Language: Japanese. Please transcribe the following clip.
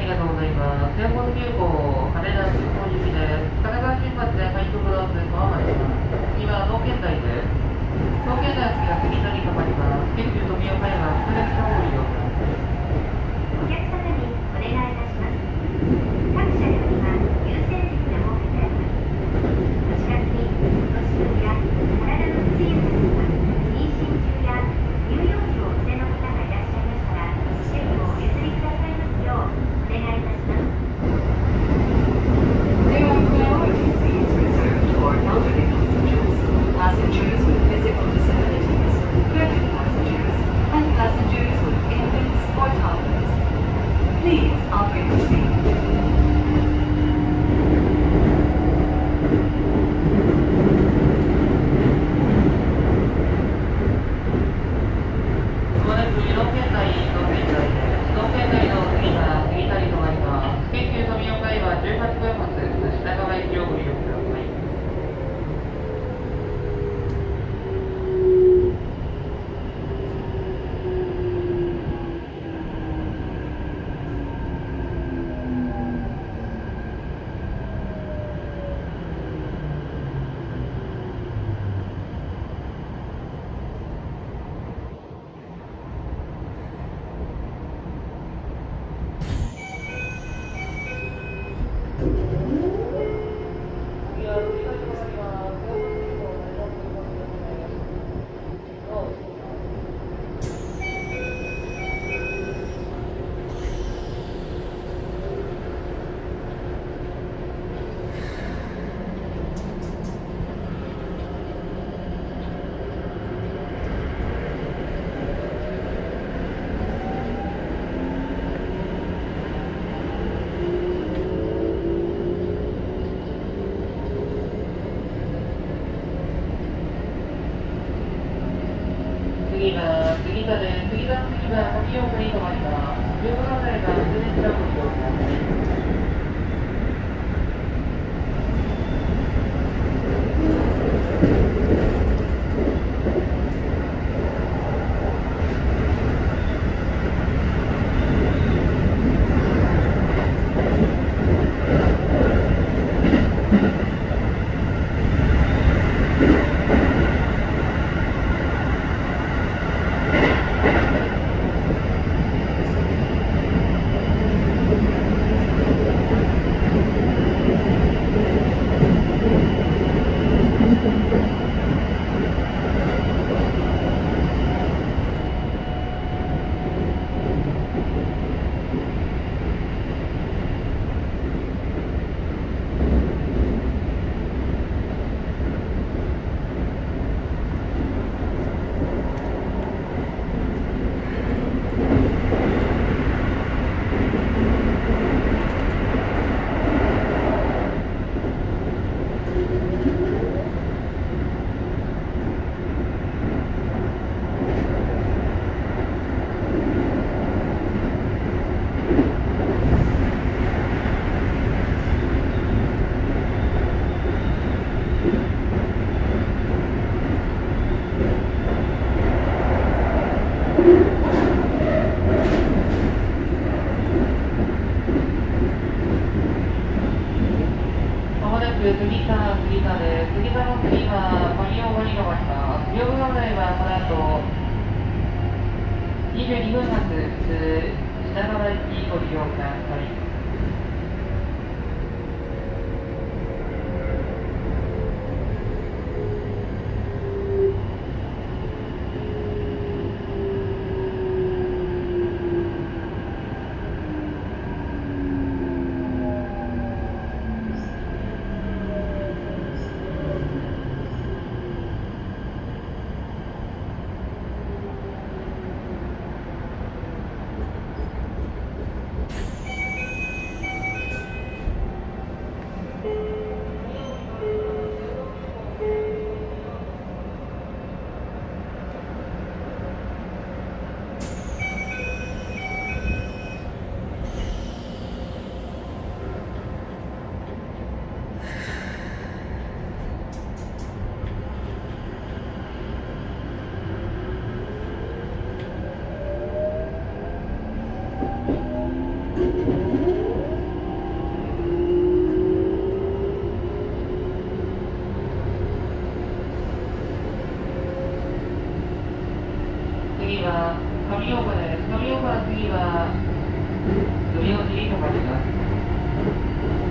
がとうございます。エアポート急行、羽田空港行きです。神奈川新発で快速道通過を待ちます。次は農県台です。農県台の次は杉並止まります。京急富岡山、普通列車をご利用ください。 お客様にお願いいたします。各車両には優先席が設けてあります。お近くにお年寄りや体の不自由な方、妊娠中や乳幼児をお連れの方がいらっしゃいましたら、席をお譲りくださいますようお願いいたします。 There are priority seats reserved for elderly passengers, passengers with physical disabilities, pregnant passengers, and passengers with infants or toddlers. Please operate the seat. まもなく農県台です。農県台の次は杉谷止まります。京急富岡山18分発品川行きをご利用ください。次は杉田です。杉田の次は富岡に止まります。両側内が普通列車をご利用ください。杉田です。杉田の次は富岡に止まります。両側内はこの後22分発普通品川行きご利用ください。 4時とか出ます。